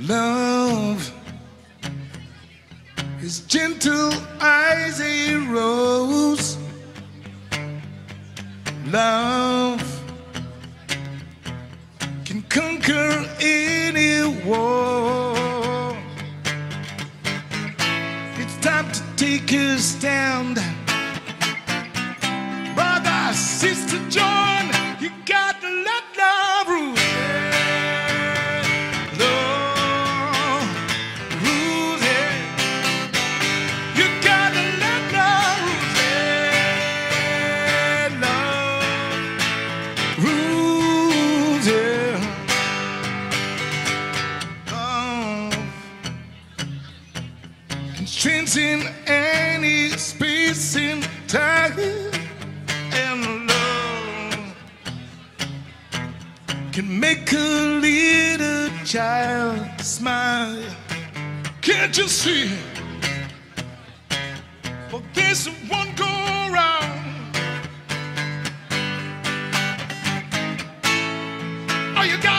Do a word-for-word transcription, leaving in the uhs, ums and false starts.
Love is gentle as a rose. Love can conquer any war. It's time to take a stand. Brother, sister, join. You got to let love rule. Love rules it. You got to let love rule it. Love rules it. Love can transcend any space and time. And love can make a little child smile. Can't you see? For this one go round. Oh, you got